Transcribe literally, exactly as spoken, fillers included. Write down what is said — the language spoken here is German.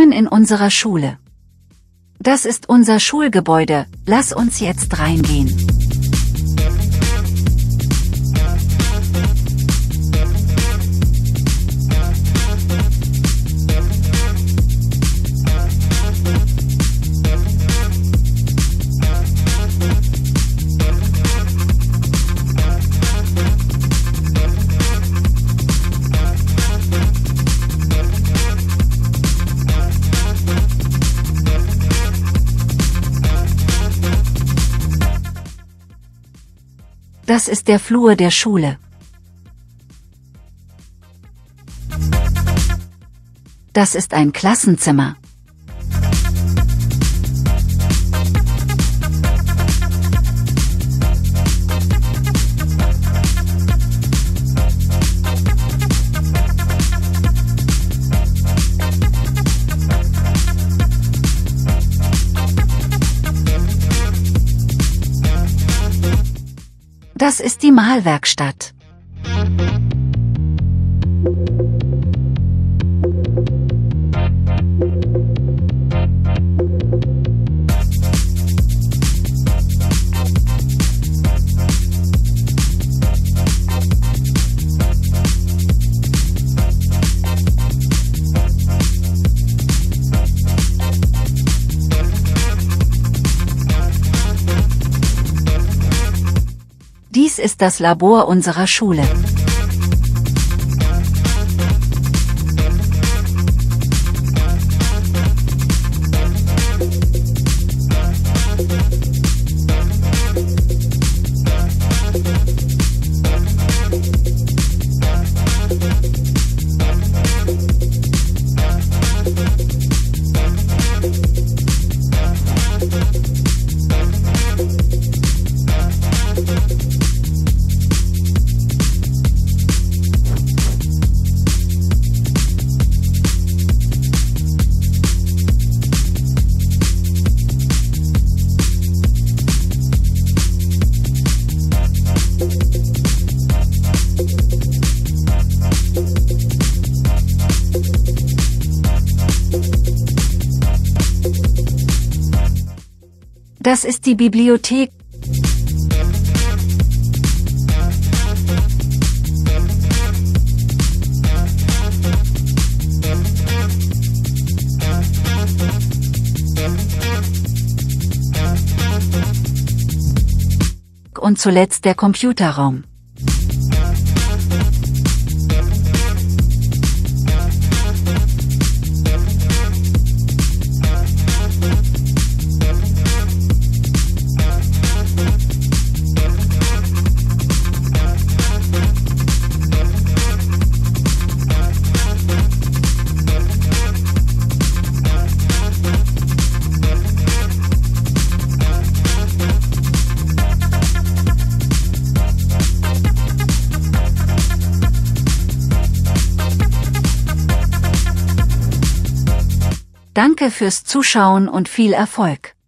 Willkommen in unserer Schule. Das ist unser Schulgebäude, lass uns jetzt reingehen. Das ist der Flur der Schule. Das ist ein Klassenzimmer. Das ist die Malwerkstatt. Dies ist das Labor unserer Schule. Das ist die Bibliothek. Und zuletzt der Computerraum. Danke fürs Zuschauen und viel Erfolg!